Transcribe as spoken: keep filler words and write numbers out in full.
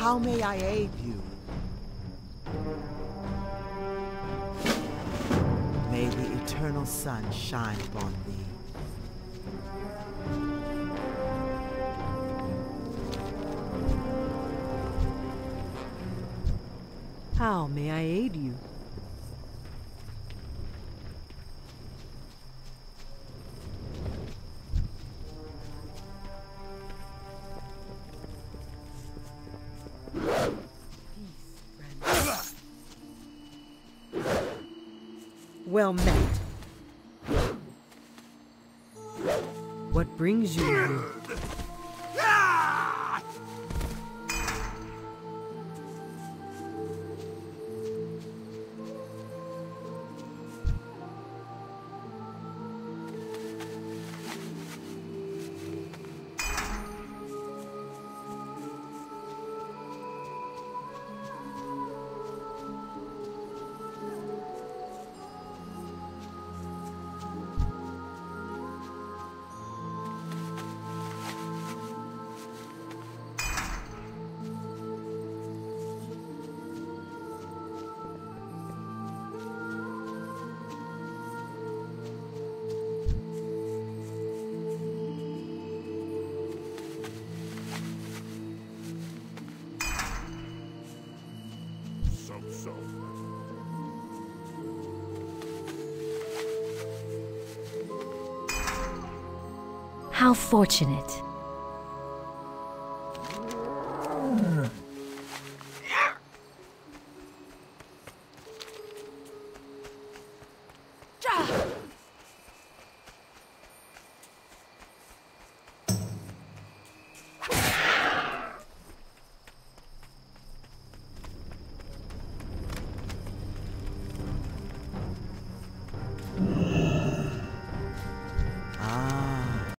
How may I aid you? May the eternal sun shine upon thee. How may I aid you? Well met. What brings you here? How fortunate.